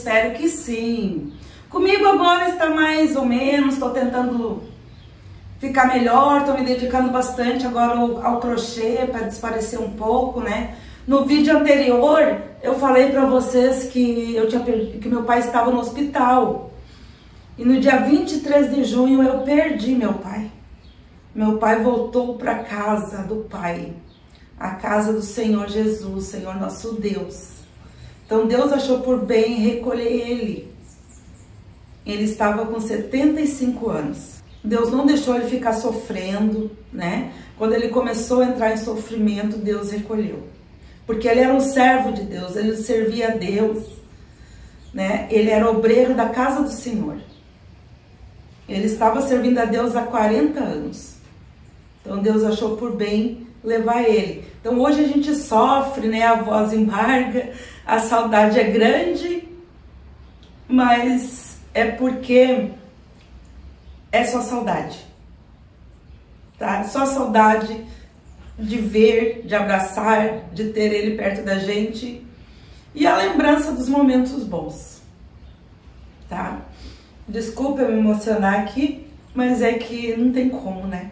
espero que sim. Comigo agora está mais ou menos, estou tentando ficar melhor, estou me dedicando bastante agora ao crochê para desaparecer um pouco, né? No vídeo anterior eu falei para vocês que que meu pai estava no hospital. E no dia 23 de junho eu perdi meu pai. Meu pai voltou para a casa do Pai, a casa do Senhor Jesus, Senhor nosso Deus. Então Deus achou por bem recolher ele. Ele estava com 75 anos. Deus não deixou ele ficar sofrendo, né? Quando ele começou a entrar em sofrimento, Deus recolheu. Porque ele era um servo de Deus, ele servia a Deus, né? Ele era obreiro da casa do Senhor. Ele estava servindo a Deus há 40 anos. Então Deus achou por bem levar ele. Então hoje a gente sofre, né? A voz embarga, a saudade é grande, mas é porque é só saudade, tá? Só saudade de ver, de abraçar, de ter ele perto da gente e a lembrança dos momentos bons, tá? Desculpa eu me emocionar aqui, mas é que não tem como, né?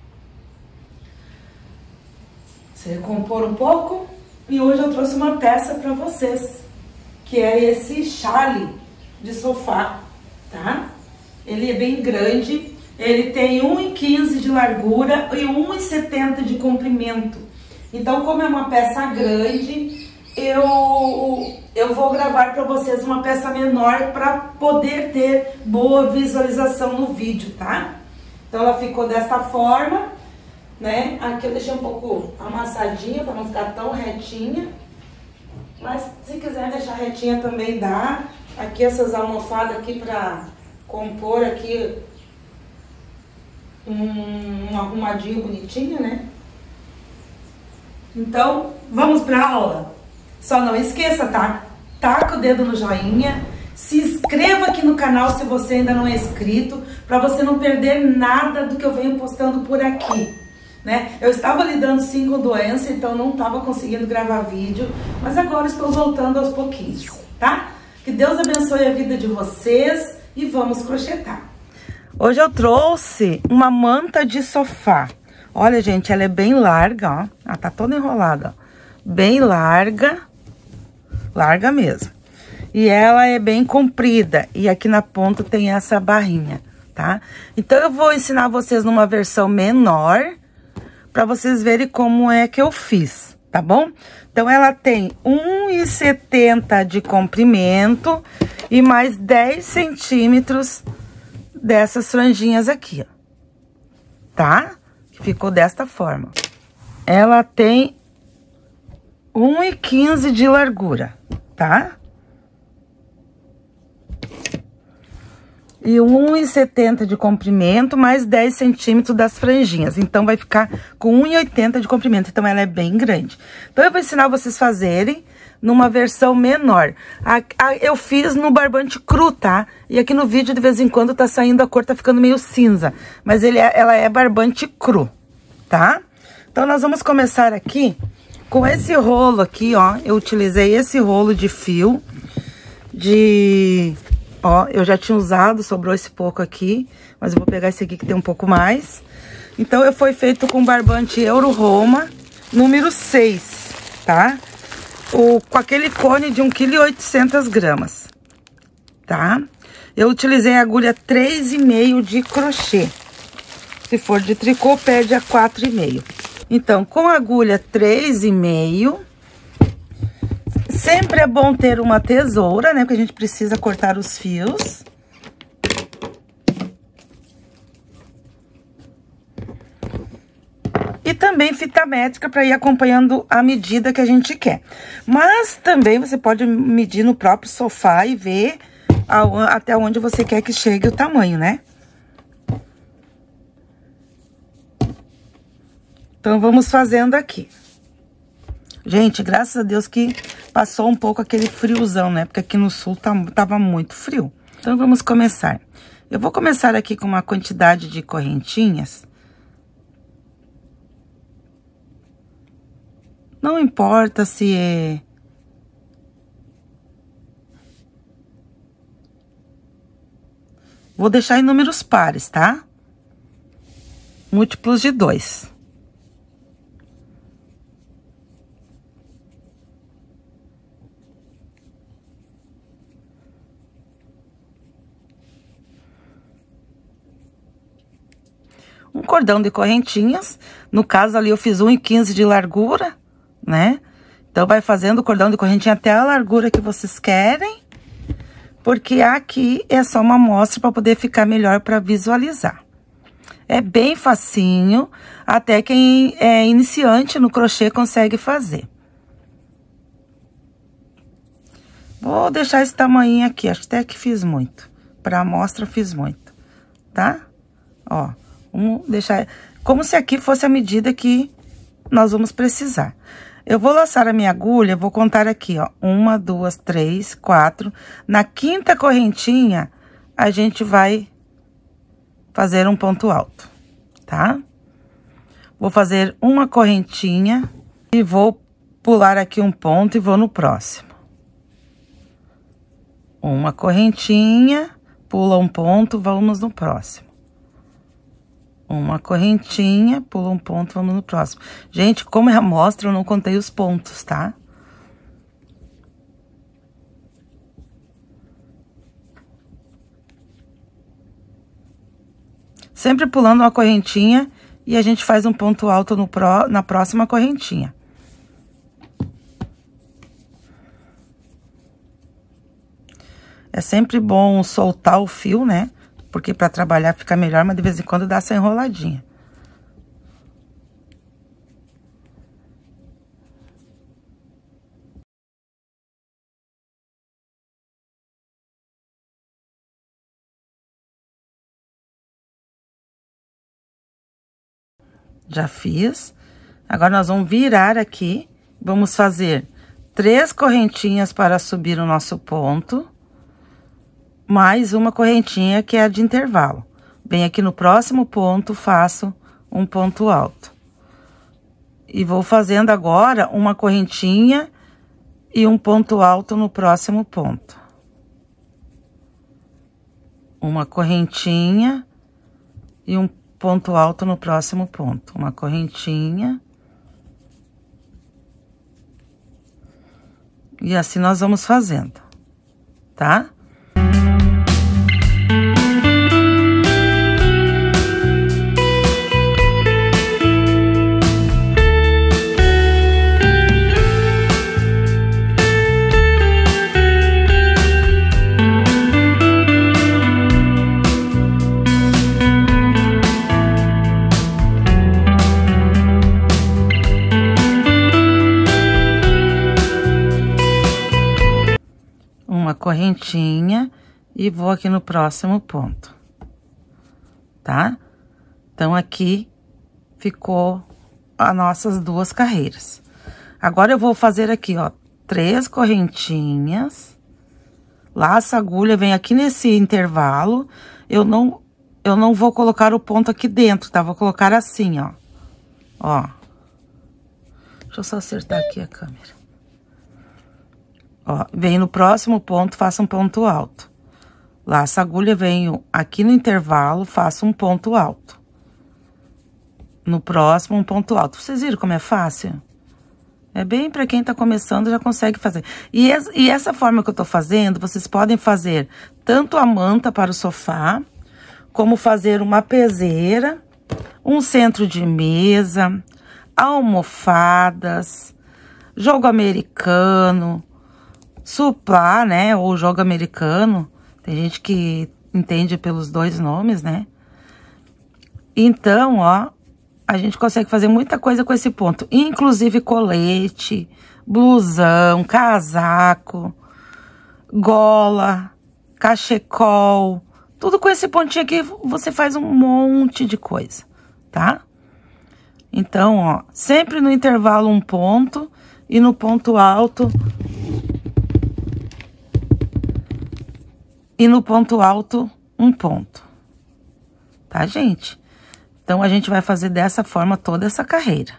Se recompor um pouco, e hoje eu trouxe uma peça para vocês, que é esse chale de sofá, tá? Ele é bem grande, ele tem 1,15 de largura e 1,70 de comprimento. Então, como é uma peça grande, eu vou gravar para vocês uma peça menor para poder ter boa visualização no vídeo, tá? Então, ela ficou desta forma, né? Aqui eu deixei um pouco amassadinha para não ficar tão retinha. Mas se quiser deixar retinha também dá. Aqui essas almofadas aqui para compor aqui um arrumadinho bonitinho, né? Então, vamos pra aula. Só não esqueça, tá? Taca o dedo no joinha. Se inscreva aqui no canal se você ainda não é inscrito, para você não perder nada do que eu venho postando por aqui. Né? Eu estava lidando sim com doença, então não estava conseguindo gravar vídeo, mas agora estou voltando aos pouquinhos, tá? Que Deus abençoe a vida de vocês e vamos crochetar. Hoje eu trouxe uma manta de sofá. Olha, gente, ela é bem larga, ó. Ela tá toda enrolada, ó. Bem larga, larga mesmo. E ela é bem comprida, e aqui na ponta tem essa barrinha, tá? Então eu vou ensinar vocês numa versão menor, para vocês verem como é que eu fiz, tá bom? Então, ela tem 1,70 de comprimento e mais 10 centímetros dessas franjinhas aqui, ó. Tá? Que ficou desta forma. Ela tem 1,15 de largura, tá? E 1,70 de comprimento, mais 10 centímetros das franjinhas. Então, vai ficar com 1,80 de comprimento. Então, ela é bem grande. Então, eu vou ensinar vocês fazerem numa versão menor. Eu fiz no barbante cru, tá? E aqui no vídeo, de vez em quando, tá saindo a cor, tá ficando meio cinza. Mas ela é barbante cru, tá? Então, nós vamos começar aqui com esse rolo aqui, ó. Eu utilizei esse rolo de fio Ó, eu já tinha usado, sobrou esse pouco aqui, mas eu vou pegar esse aqui que tem um pouco mais. Então, foi feito com barbante Euro Roma, número 6, tá? Com aquele cone de 1,8 kg, tá? Eu utilizei a agulha 3,5 de crochê. Se for de tricô, pede a 4,5. Então, com a agulha 3,5... Sempre é bom ter uma tesoura, né? Porque a gente precisa cortar os fios. E também fita métrica para ir acompanhando a medida que a gente quer. Mas também você pode medir no próprio sofá e ver até onde você quer que chegue o tamanho, né? Então, vamos fazendo aqui. Gente, graças a Deus que passou um pouco aquele friozão, né? Porque aqui no sul tava muito frio. Então, vamos começar. Eu vou começar aqui com uma quantidade de correntinhas. Não importa se Vou deixar em números pares, tá? Múltiplos de 2. Um cordão de correntinhas, no caso ali eu fiz 1,15 de largura, né? Então, vai fazendo o cordão de correntinha até a largura que vocês querem, porque aqui é só uma amostra para poder ficar melhor para visualizar. É bem facinho, até quem é iniciante no crochê consegue fazer. Vou deixar esse tamanho aqui, acho até que fiz muito. Para amostra fiz muito, tá? Ó. Vamos deixar como se aqui fosse a medida que nós vamos precisar. Eu vou laçar a minha agulha, vou contar aqui, ó. 1, 2, 3, 4. Na quinta correntinha, a gente vai fazer um ponto alto, tá? Vou fazer uma correntinha e vou pular aqui um ponto e vou no próximo. Uma correntinha, pula um ponto, vamos no próximo. Uma correntinha, pula um ponto, vamos no próximo. Gente, como é amostra, eu não contei os pontos, tá? Sempre pulando uma correntinha e a gente faz um ponto alto na próxima correntinha. É sempre bom soltar o fio, né? Porque para trabalhar fica melhor, mas de vez em quando dá essa enroladinha. Já fiz. Agora, nós vamos virar aqui. Vamos fazer 3 correntinhas para subir o nosso ponto. Mais uma correntinha que é a de intervalo. Bem aqui no próximo ponto, faço um ponto alto. E vou fazendo agora uma correntinha e um ponto alto no próximo ponto. Uma correntinha e um ponto alto no próximo ponto. Uma correntinha. E assim nós vamos fazendo, tá? Uma correntinha e vou aqui no próximo ponto, tá? Então, aqui ficou as nossas 2 carreiras. Agora, eu vou fazer aqui, ó, 3 correntinhas, laça a agulha, vem aqui nesse intervalo, eu não vou colocar o ponto aqui dentro, tá? Vou colocar assim, ó, ó. Deixa eu só acertar aqui a câmera. Ó, venho no próximo ponto, faço um ponto alto. Laço a agulha, venho aqui no intervalo, faço um ponto alto. No próximo, um ponto alto. Vocês viram como é fácil? É bem pra quem tá começando, já consegue fazer. E essa forma que eu tô fazendo, vocês podem fazer tanto a manta para o sofá, como fazer uma peseira, um centro de mesa, almofadas, jogo americano, suplá, né, ou jogo americano. Tem gente que entende pelos 2 nomes, né? Então, ó, a gente consegue fazer muita coisa com esse ponto. Inclusive colete, blusão, casaco, gola, cachecol. Tudo com esse pontinho aqui, você faz um monte de coisa, tá? Então, ó, sempre no intervalo um ponto e no ponto alto... E no ponto alto, um ponto. Tá, gente? Então, a gente vai fazer dessa forma toda essa carreira.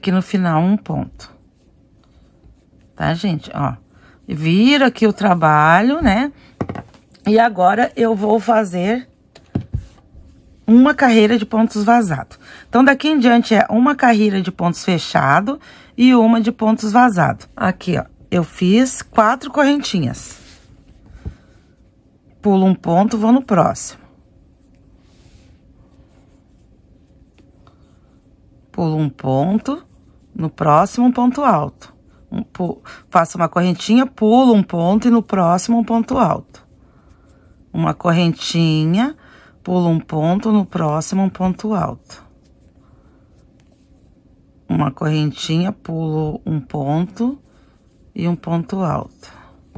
aqui no final um ponto. Tá, gente? Ó, vira aqui o trabalho, né? E agora eu vou fazer uma carreira de pontos vazados. Então, daqui em diante é uma carreira de pontos fechado e uma de pontos vazados. Aqui, ó, eu fiz 4 correntinhas. Pulo um ponto, vou no próximo. Pulo um ponto, no próximo um ponto alto. Faço uma correntinha, pulo um ponto e no próximo um ponto alto. Uma correntinha, pulo um ponto, no próximo um ponto alto. Uma correntinha, pulo um ponto e um ponto alto.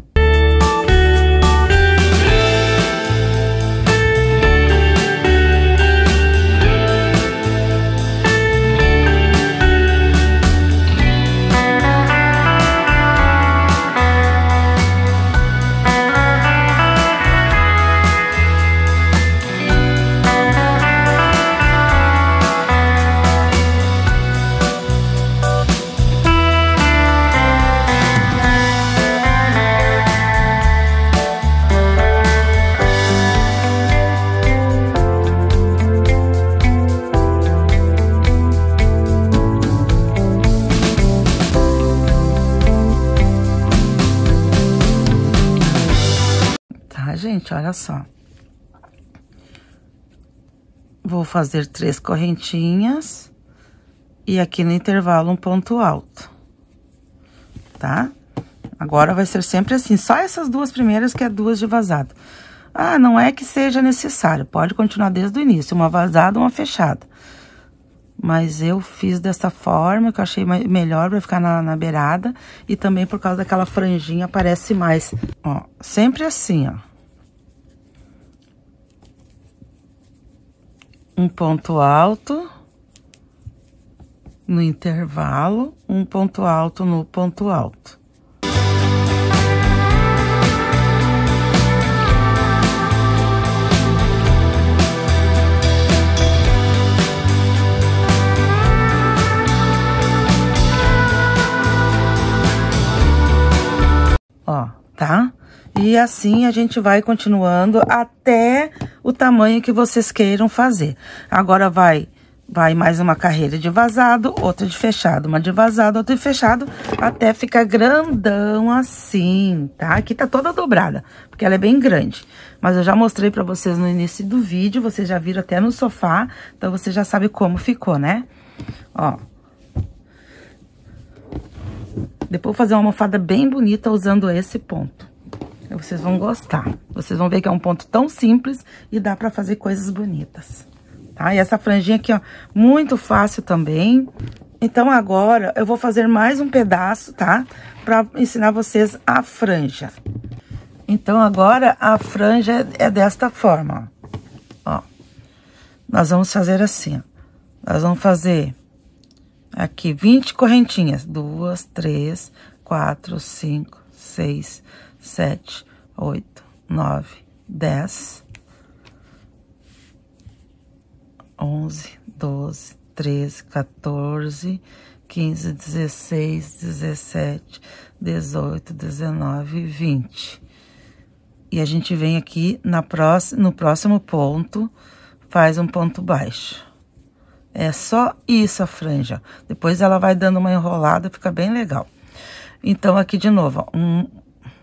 Gente, olha só. Vou fazer 3 correntinhas e aqui no intervalo um ponto alto, tá? Agora vai ser sempre assim, só essas 2 primeiras que é 2 de vazado. Ah, não é que seja necessário, pode continuar desde o início, uma vazada, uma fechada. Mas eu fiz dessa forma, que eu achei melhor pra ficar na beirada e também por causa daquela franjinha aparece mais. Ó, sempre assim, ó. Um ponto alto no intervalo, um ponto alto no ponto alto. Ó, tá? E assim a gente vai continuando até o tamanho que vocês queiram fazer. Agora vai mais uma carreira de vazado, outra de fechado, uma de vazado, outra de fechado, até ficar grandão assim, tá? Aqui tá toda dobrada, porque ela é bem grande. Mas eu já mostrei pra vocês no início do vídeo, vocês já viram até no sofá, então você já sabe como ficou, né? Ó. Depois vou fazer uma almofada bem bonita usando esse ponto. Vocês vão gostar. Vocês vão ver que é um ponto tão simples e dá pra fazer coisas bonitas, tá? E essa franjinha aqui, ó, muito fácil também. Então, agora, eu vou fazer mais um pedaço, tá? Pra ensinar vocês a franja. Então, agora, a franja é desta forma, ó. Nós vamos fazer assim, ó. Nós vamos fazer aqui 20 correntinhas. 2, 3, 4, 5, 6, 7, 8, 9, 10, 11, 12, 13, 14, 15, 16, 17, 18, 19, 20. E a gente vem aqui no próximo ponto, faz um ponto baixo. É só isso a franja. Depois ela vai dando uma enrolada, fica bem legal. Então, aqui de novo, ó,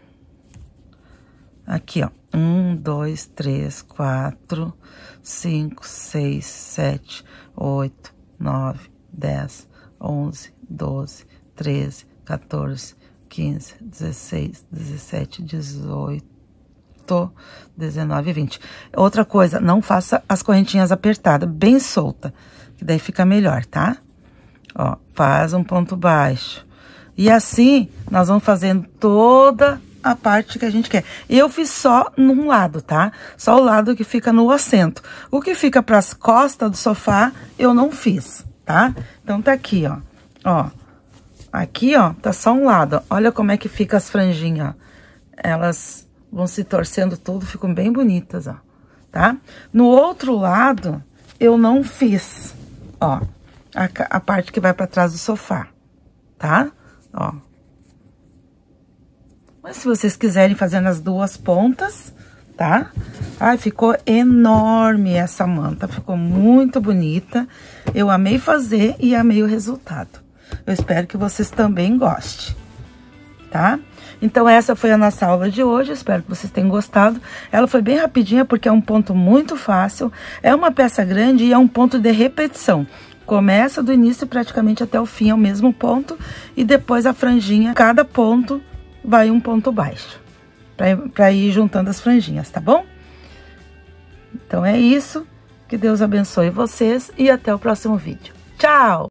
aqui, ó, 1, 2, 3, 4, 5, 6, 7, 8, 9, 10, 11, 12, 13, 14, 15, 16, 17, 18, 19 e 20. Outra coisa, não faça as correntinhas apertadas, bem solta, que daí fica melhor, tá? Ó, faz um ponto baixo. E assim, nós vamos fazendo toda a parte que a gente quer. Eu fiz só num lado, tá? Só o lado que fica no assento. O que fica pras costas do sofá, eu não fiz, tá? Então, tá aqui, ó. Ó, aqui, ó, tá só um lado. Olha como é que fica as franjinhas, ó. Elas vão se torcendo tudo, ficam bem bonitas, ó, tá? No outro lado, eu não fiz, ó. a parte que vai pra trás do sofá, tá? Ó. Mas se vocês quiserem fazer nas duas pontas, tá? Ai, ficou enorme essa manta, ficou muito bonita. Eu amei fazer e amei o resultado. Eu espero que vocês também gostem, tá? Então, essa foi a nossa aula de hoje, eu espero que vocês tenham gostado. Ela foi bem rapidinha, porque é um ponto muito fácil, é uma peça grande e é um ponto de repetição. Começa do início praticamente até o fim, é o mesmo ponto, e depois a franjinha, cada ponto vai um ponto baixo, para ir juntando as franjinhas, tá bom? Então é isso, que Deus abençoe vocês e até o próximo vídeo. Tchau!